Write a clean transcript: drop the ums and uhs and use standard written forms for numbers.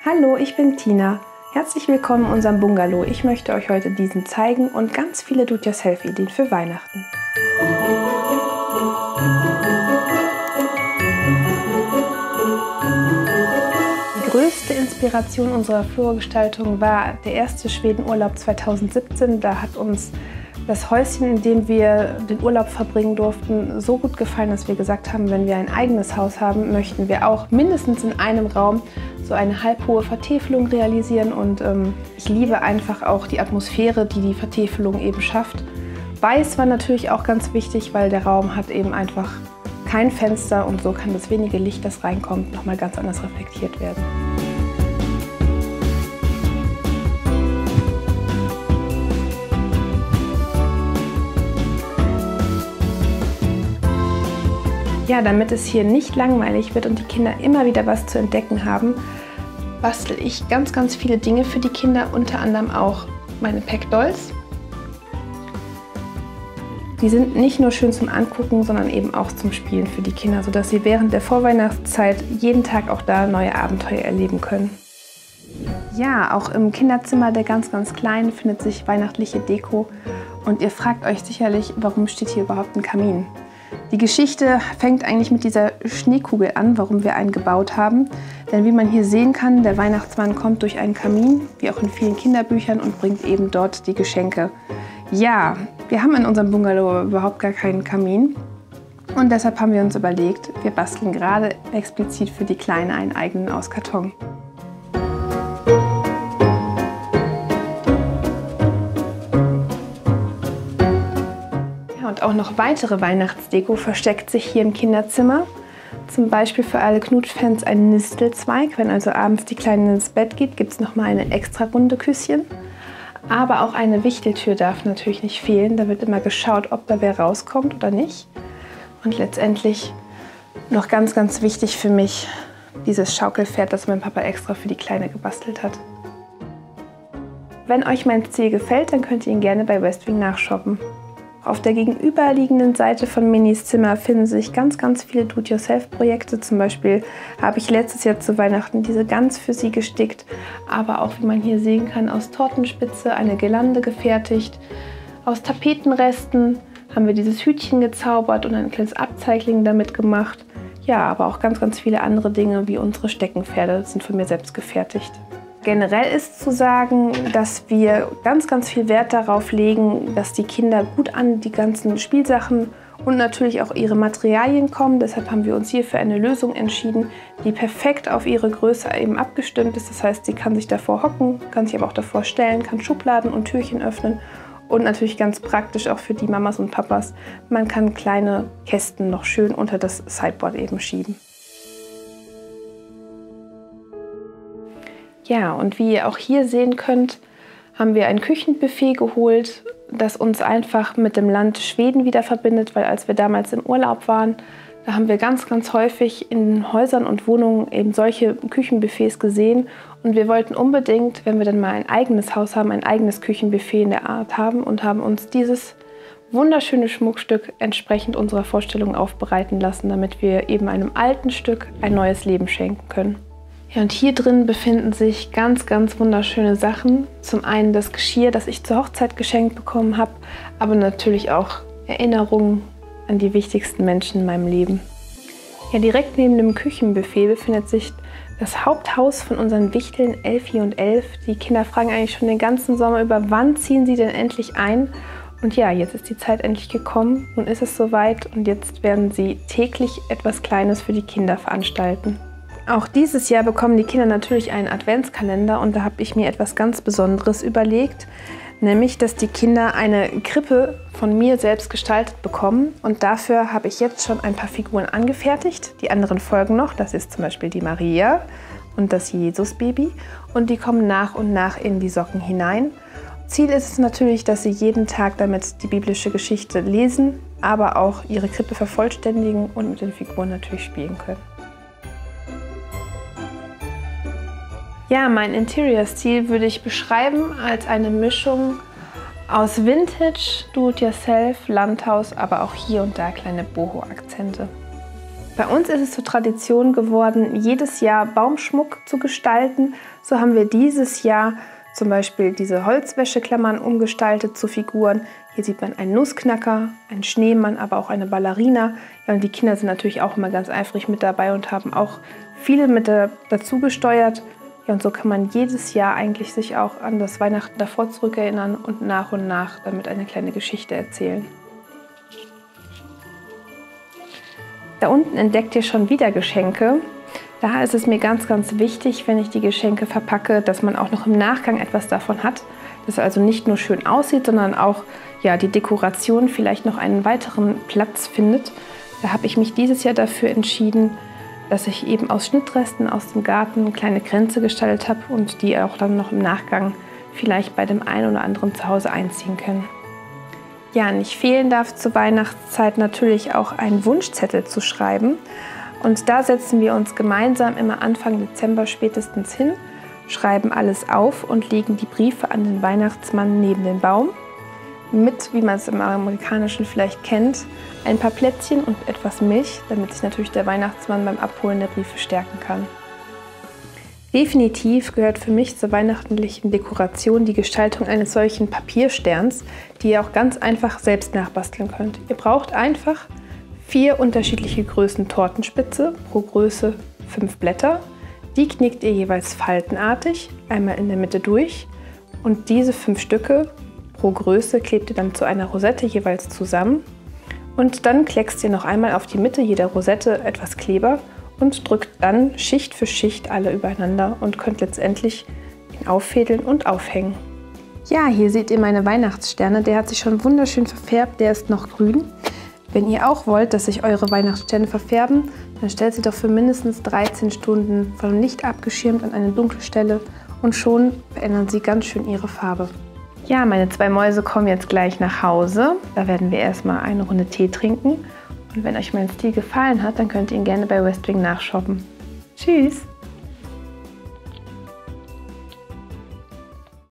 Hallo, ich bin Tina. Herzlich willkommen in unserem Bungalow. Ich möchte euch heute diesen zeigen und ganz viele Do-it-yourself-Ideen für Weihnachten. Die größte Inspiration unserer Flurgestaltung war der erste Schwedenurlaub 2017. Da hat uns das Häuschen, in dem wir den Urlaub verbringen durften, so gut gefallen, dass wir gesagt haben, wenn wir ein eigenes Haus haben, möchten wir auch mindestens in einem Raum so eine halbhohe Vertäfelung realisieren. Und ich liebe einfach auch die Atmosphäre, die die Vertäfelung eben schafft. Weiß war natürlich auch ganz wichtig, weil der Raum hat eben einfach kein Fenster und so kann das wenige Licht, das reinkommt, nochmal ganz anders reflektiert werden. Ja, damit es hier nicht langweilig wird und die Kinder immer wieder was zu entdecken haben, bastel ich ganz viele Dinge für die Kinder, unter anderem auch meine Pack-Dolls. Die sind nicht nur schön zum Angucken, sondern eben auch zum Spielen für die Kinder, sodass sie während der Vorweihnachtszeit jeden Tag auch da neue Abenteuer erleben können. Ja, auch im Kinderzimmer der ganz Kleinen findet sich weihnachtliche Deko und ihr fragt euch sicherlich, warum steht hier überhaupt ein Kamin? Die Geschichte fängt eigentlich mit dieser Schneekugel an, warum wir einen gebaut haben. Denn wie man hier sehen kann, der Weihnachtsmann kommt durch einen Kamin, wie auch in vielen Kinderbüchern, und bringt eben dort die Geschenke. Ja, wir haben in unserem Bungalow überhaupt gar keinen Kamin. Und deshalb haben wir uns überlegt, wir basteln gerade explizit für die Kleine einen eigenen aus Karton. Und auch noch weitere Weihnachtsdeko versteckt sich hier im Kinderzimmer. Zum Beispiel für alle Knutschfans ein Nistelzweig. Wenn also abends die Kleine ins Bett geht, gibt es nochmal eine extra Runde Küsschen. Aber auch eine Wichteltür darf natürlich nicht fehlen. Da wird immer geschaut, ob da wer rauskommt oder nicht. Und letztendlich noch ganz wichtig für mich, dieses Schaukelpferd, das mein Papa extra für die Kleine gebastelt hat. Wenn euch mein Stil gefällt, dann könnt ihr ihn gerne bei Westwing nachshoppen. Auf der gegenüberliegenden Seite von Minis Zimmer finden sich ganz viele Do-it-yourself-Projekte. Zum Beispiel habe ich letztes Jahr zu Weihnachten diese Gans für sie gestickt, aber auch, wie man hier sehen kann, aus Tortenspitze eine Girlande gefertigt. Aus Tapetenresten haben wir dieses Hütchen gezaubert und ein kleines Upcycling damit gemacht. Ja, aber auch ganz viele andere Dinge, wie unsere Steckenpferde, sind von mir selbst gefertigt. Generell ist zu sagen, dass wir ganz viel Wert darauf legen, dass die Kinder gut an die ganzen Spielsachen und natürlich auch ihre Materialien kommen. Deshalb haben wir uns hier für eine Lösung entschieden, die perfekt auf ihre Größe eben abgestimmt ist. Das heißt, sie kann sich davor hocken, kann sich aber auch davor stellen, kann Schubladen und Türchen öffnen und natürlich ganz praktisch auch für die Mamas und Papas. Man kann kleine Kästen noch schön unter das Sideboard eben schieben. Ja, und wie ihr auch hier sehen könnt, haben wir ein Küchenbuffet geholt, das uns einfach mit dem Land Schweden wieder verbindet, weil als wir damals im Urlaub waren, da haben wir ganz häufig in Häusern und Wohnungen eben solche Küchenbuffets gesehen. Und wir wollten unbedingt, wenn wir dann mal ein eigenes Haus haben, ein eigenes Küchenbuffet in der Art haben und haben uns dieses wunderschöne Schmuckstück entsprechend unserer Vorstellung aufbereiten lassen, damit wir eben einem alten Stück ein neues Leben schenken können. Ja, und hier drin befinden sich ganz wunderschöne Sachen. Zum einen das Geschirr, das ich zur Hochzeit geschenkt bekommen habe, aber natürlich auch Erinnerungen an die wichtigsten Menschen in meinem Leben. Ja, direkt neben dem Küchenbuffet befindet sich das Haupthaus von unseren Wichteln Elfi und Elf. Die Kinder fragen eigentlich schon den ganzen Sommer über, wann ziehen sie denn endlich ein? Und ja, jetzt ist die Zeit endlich gekommen, nun ist es soweit und jetzt werden sie täglich etwas Kleines für die Kinder veranstalten. Auch dieses Jahr bekommen die Kinder natürlich einen Adventskalender und da habe ich mir etwas ganz Besonderes überlegt, nämlich, dass die Kinder eine Krippe von mir selbst gestaltet bekommen und dafür habe ich jetzt schon ein paar Figuren angefertigt. Die anderen folgen noch, das ist zum Beispiel die Maria und das Jesusbaby und die kommen nach und nach in die Socken hinein. Ziel ist es natürlich, dass sie jeden Tag damit die biblische Geschichte lesen, aber auch ihre Krippe vervollständigen und mit den Figuren natürlich spielen können. Ja, mein Interior-Stil würde ich beschreiben als eine Mischung aus Vintage, Do-it-yourself, Landhaus, aber auch hier und da kleine Boho-Akzente. Bei uns ist es zur Tradition geworden, jedes Jahr Baumschmuck zu gestalten. So haben wir dieses Jahr zum Beispiel diese Holzwäscheklammern umgestaltet zu Figuren. Hier sieht man einen Nussknacker, einen Schneemann, aber auch eine Ballerina. Ja, und die Kinder sind natürlich auch immer ganz eifrig mit dabei und haben auch viele mit dazu gesteuert. Ja, und so kann man jedes Jahr eigentlich sich auch an das Weihnachten davor zurückerinnern und nach damit eine kleine Geschichte erzählen. Da unten entdeckt ihr schon wieder Geschenke. Da ist es mir ganz, ganz wichtig, wenn ich die Geschenke verpacke, dass man auch noch im Nachgang etwas davon hat. Dass es also nicht nur schön aussieht, sondern auch ja, die Dekoration vielleicht noch einen weiteren Platz findet. Da habe ich mich dieses Jahr dafür entschieden, dass ich eben aus Schnittresten aus dem Garten kleine Kränze gestaltet habe und die auch dann noch im Nachgang vielleicht bei dem einen oder anderen zu Hause einziehen können. Ja, nicht fehlen darf zur Weihnachtszeit natürlich auch ein Wunschzettel zu schreiben. Und da setzen wir uns gemeinsam immer Anfang Dezember spätestens hin, schreiben alles auf und legen die Briefe an den Weihnachtsmann neben den Baum. Mit, wie man es im Amerikanischen vielleicht kennt, ein paar Plätzchen und etwas Milch, damit sich natürlich der Weihnachtsmann beim Abholen der Briefe stärken kann. Definitiv gehört für mich zur weihnachtlichen Dekoration die Gestaltung eines solchen Papiersterns, die ihr auch ganz einfach selbst nachbasteln könnt. Ihr braucht einfach 4 unterschiedliche Größen Tortenspitze, pro Größe 5 Blätter. Die knickt ihr jeweils faltenartig, einmal in der Mitte durch, und diese 5 Stücke pro Größe klebt ihr dann zu einer Rosette jeweils zusammen. Und dann kleckst ihr noch einmal auf die Mitte jeder Rosette etwas Kleber und drückt dann Schicht für Schicht alle übereinander und könnt letztendlich ihn auffädeln und aufhängen. Ja, hier seht ihr meine Weihnachtssterne. Der hat sich schon wunderschön verfärbt, der ist noch grün. Wenn ihr auch wollt, dass sich eure Weihnachtssterne verfärben, dann stellt sie doch für mindestens 13 Stunden vom Licht abgeschirmt an eine dunkle Stelle und schon verändern sie ganz schön ihre Farbe. Ja, meine 2 Mäuse kommen jetzt gleich nach Hause. Da werden wir erstmal eine Runde Tee trinken. Und wenn euch mein Stil gefallen hat, dann könnt ihr ihn gerne bei Westwing nachshoppen. Tschüss!